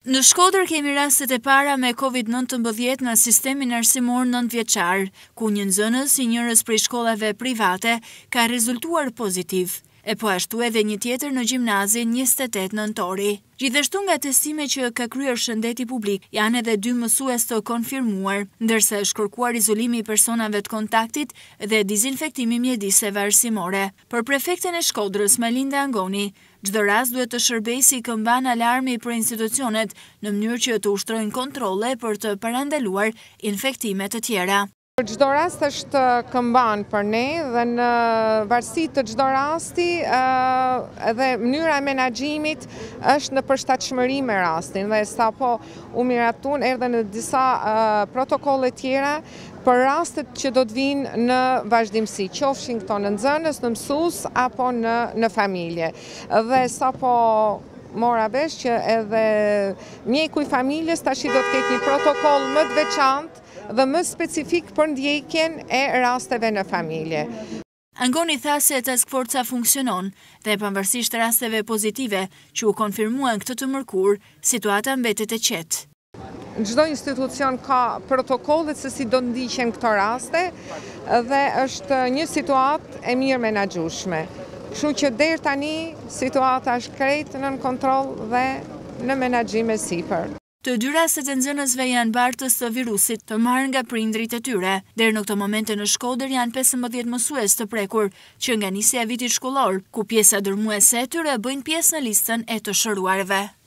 Në Shkodër kemi rastet e para me COVID-19 nga sistemi arsimor 9 vjeçar, ku një nxënës i njërës prej shkollave private ka rezultuar pozitiv, e po ashtu edhe një tjetër në gjimnazin 28 nëntori. Gjithashtu nga testime që ka kryer Shëndeti Publik, janë edhe 2 mësues të konfirmuar, ndërsa është kërkuar izolimi i personave të kontaktit dhe dizinfektimi mjediseve arsimore. Për prefekten e Shkodrës, Malinda Angoni, çdo rast duhet të shërbejë si këmban alarmi për institucionet në mënyrë që të ushtrojnë kontrolle për të parandaluar infektime të tjera. Çdo rast është këmban për ne dhe në varësi të çdo rasti edhe mënyra e menaxhimit është në përshtatshmëri me rastin dhe sapo u miratun erdhën në disa protokolle tjera për rastet që do të vinë në vazhdimsi, qofshin këto në nxënës, në mësues apo në familje. Dhe sapo mora vesh që edhe mjeku i familjes tash do të ketë një protokoll më të veçantë dhe më specifik për ndjekjen e rasteve në familje. Angoni tha se task forca funksionon dhe pavarësisht rasteve pozitive që u konfirmuan këtë të mërkur, situata mbetet e qetë. Çdo institucion ka protokollet se si do ndiqen këto raste dhe është një situatë e mirë menaxhueshme. Kështu që deri tani situata është krejt nën kontroll dhe në menaxhim e sipër. Të 2 rastet e nxënësve janë bartës të virusit të marrë nga prindrit e tyre. Deri në këtë momente në Shkodër janë 15 mësues të prekur që nga nisja e vitit shkollor, ku pjesa dërmuese e tyre bëjnë pjesë në listën e të shëruarve.